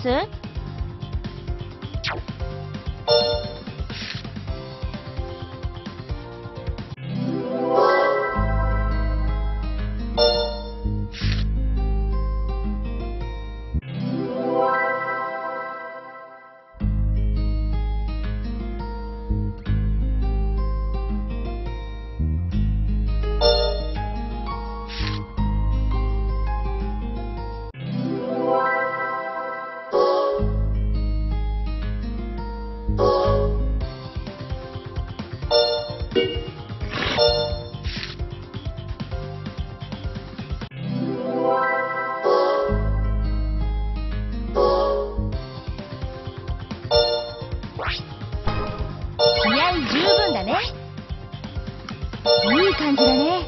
？十分だね。いい感じだね。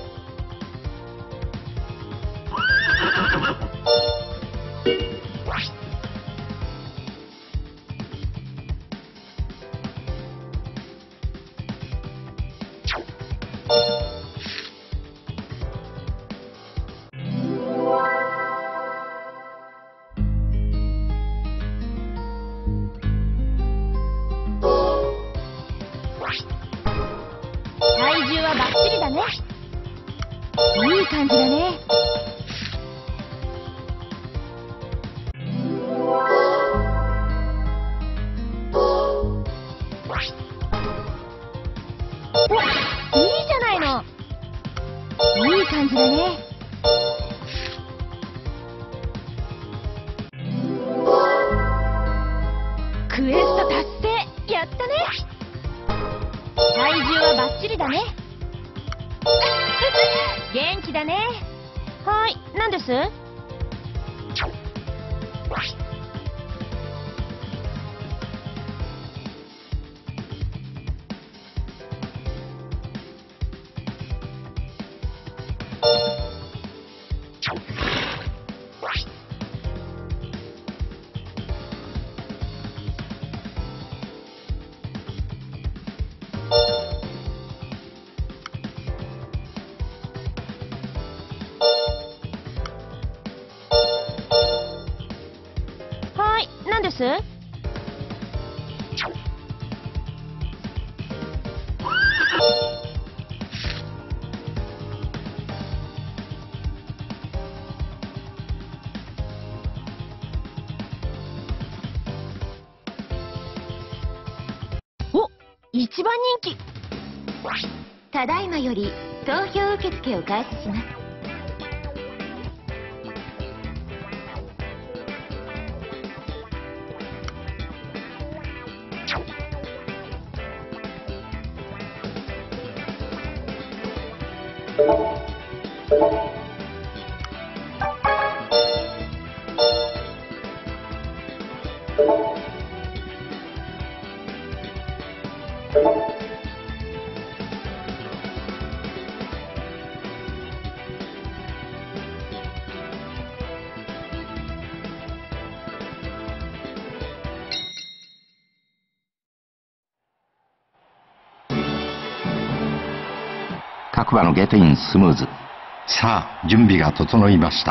体重はバッチリだね。いい感じだね。お、いいじゃないの。いい感じだね。クエスト達成。やったね。体重はバッチリだね。元気だね。はい、何です？何です？お、一番人気。ただいまより投票受付を開始します。 各馬のゲートインスムーズ。さあ準備が整いました。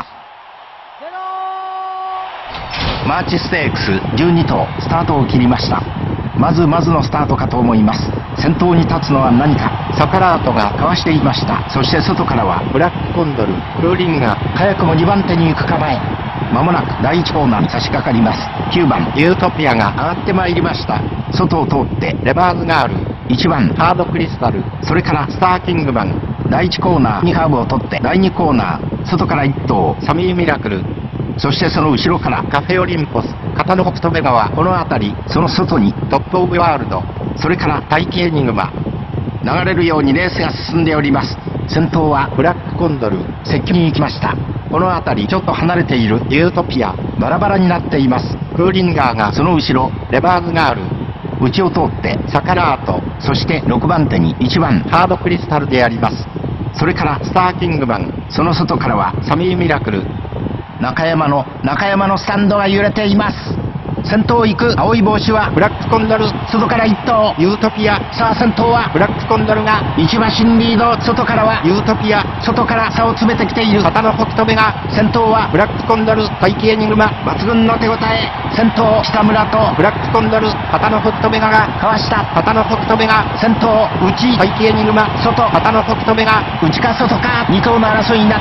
マーチステークス12頭スタートを切りました。まずのスタートかと思います。先頭に立つのは何か。サカラートがかわしていました。そして外からはブラックコンドル、クーリンが早くも2番手に行く構え。まもなく第1コーナーに差し掛かります。9番ユートピアが上がってまいりました。外を通ってレバーズガール、1番ハードクリスタル、それからスターキングマン。第1コーナーにカーブを取って第2コーナー外から1頭サミーミラクル、そしてその後ろからカフェオリンポス、片の北斗メガはこの辺り、その外にトップオブワールド、それから大気エニグマ。流れるようにレースが進んでおります。先頭はブラックコンドル、接近に行きました。この辺りちょっと離れているユートピア、バラバラになっています。クーリンガーがその後ろ、レバーズガール、内を通ってサカラート、そして6番手に1番ハードクリスタルであります。それからスターキングマン、その外からはサミーミラクル。中山のスタンドが揺れています。 先頭行く青い帽子はブラックコンドル。外から1頭ユートピア。さあ先頭はブラックコンドルが1馬身リード。外からはユートピア。外から差を詰めてきている片野北斗目が先頭はブラックコンドル。大気エニグマ抜群の手応え。先頭北村とブラックコンドル片野北斗目がかわした。片野北斗目が先頭内大気エニグマ外片野北斗目が内か外か2頭の争いになった。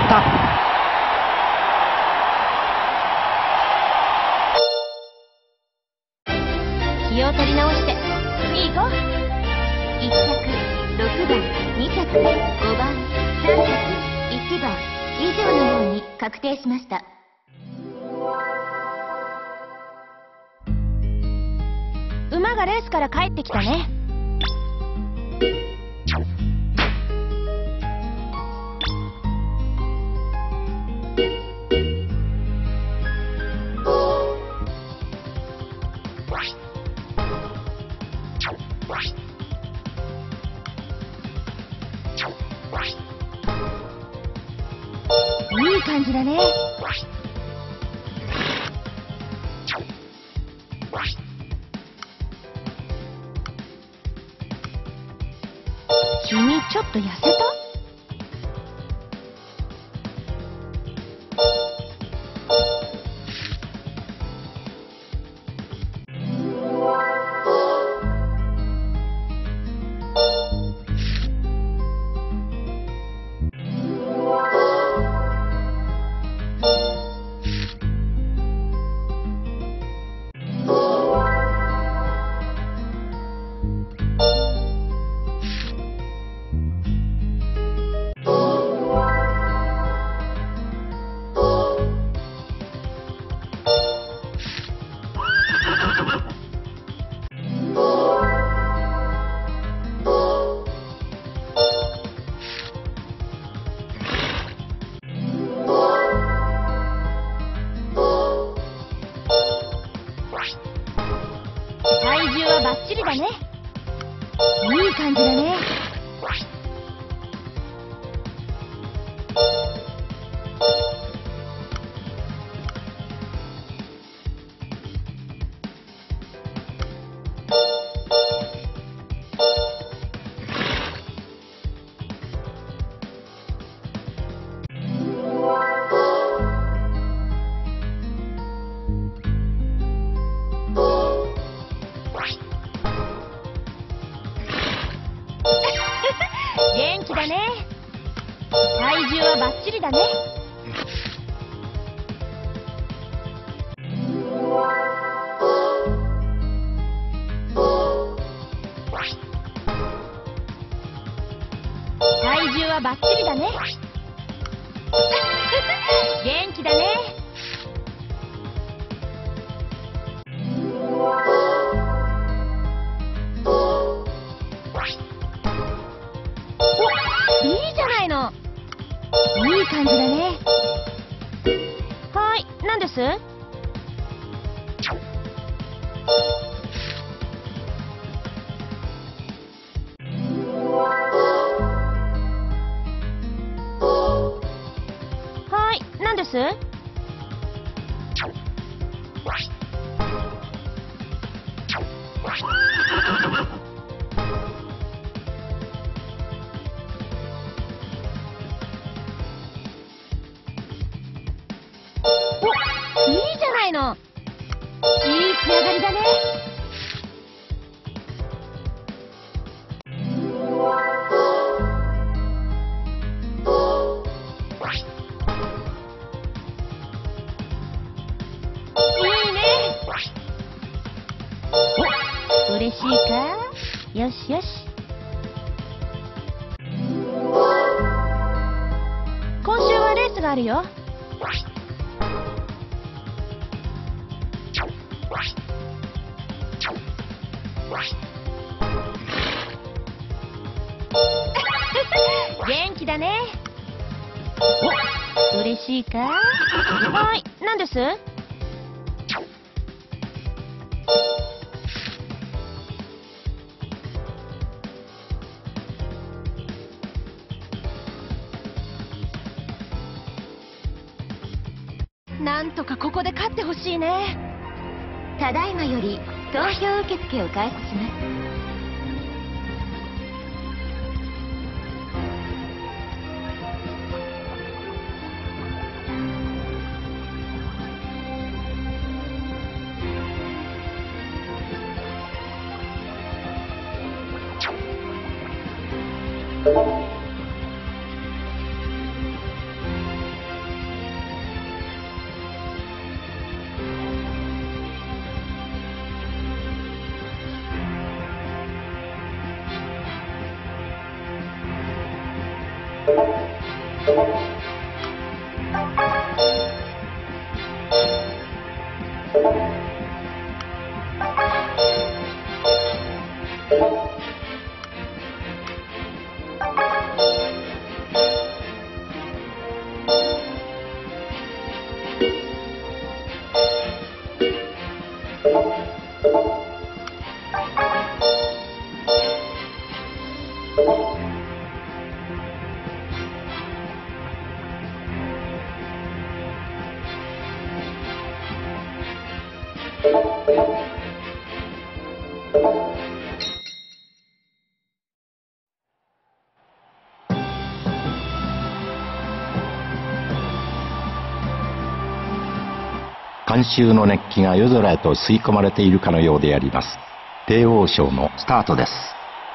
気を取り直して行こう。1着6番2着5番3着1番以上のように確定しました。馬がレースから帰ってきたね。いい感じだね。君ちょっと痩せた？体重はバッチリだね。いい感じだね。元気だね。体重はバッチリだね。体重はバッチリだね。元気だね。いいじゃないの。いい感じだね。はい、何です？はい、何です？いいじゃないの。いい仕上がりだね。いいね。お、嬉しいか？よしよし。今週はレースがあるよ。元気だね。お、嬉しいか？はい、何です？なんとかここで勝ってほしいね。 ただいまより投票受付を開始します。 観衆の熱気が夜空へと吸い込まれているかのようであります。帝王賞のスタートです。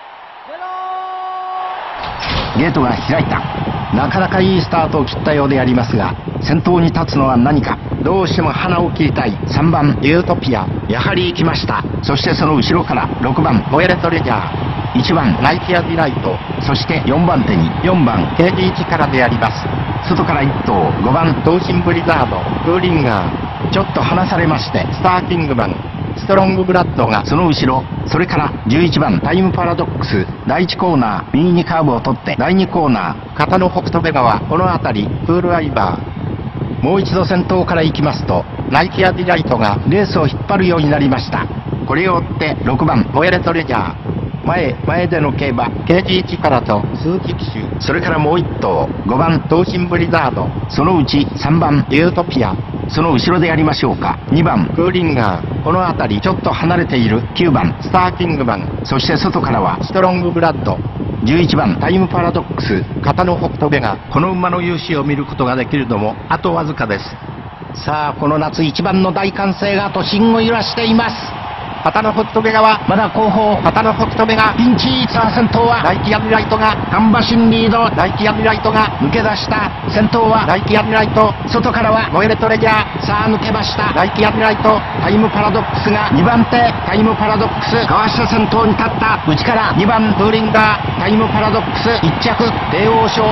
ゲートが開いた。なかなかいいスタートを切ったようでありますが、先頭に立つのは何か。どうしても花を切りたい3番ユートピア、やはり行きました。そしてその後ろから6番モエレトレジャー、1番ナイキアディライト、そして4番手に4番ケージ1からであります。外から1頭5番東進ブリザード、クーリンガー、ちょっと離されましてスターキングマン、ストロングブラッドがその後ろ、それから11番タイムパラドックス、第1コーナー右にカーブを取って第2コーナー片野北斗部川、この辺りプールアイバー。もう一度先頭から行きますとナイキアディライトがレースを引っ張るようになりました。これを追って6番モエレトレジャー、前での競馬ケージ1からと鈴木騎手、それからもう1頭5番東進ブリザード、そのうち3番ユートピア、その後ろでやりましょうか2番クーリンガー、この辺りちょっと離れている9番スターキングマン、そして外からはストロングブラッド、11番タイムパラドックス、片野北斗部がこの馬の雄姿を見ることができるのもあとわずかです。さあこの夏一番の大歓声が都心を揺らしています。片野北斗部川まだ後方、片野北斗部がピンチ。さあ先頭はナイキアディライトが看馬身リード、ナイキアディライトが抜け出した。先頭はナイキアディライト、外からはモエレトレジャー、さあ抜けましたナイキアディライト、タイムパラドックスが2番手、タイムパラドックスかわして先頭に立った。内から2番ブーリンガー、タイムパラドックス1着帝王賞。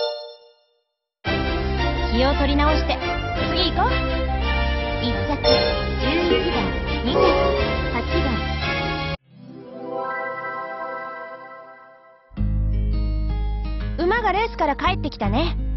気を取り直して次行こう。1着11番、2着8番。馬がレースから帰ってきたね。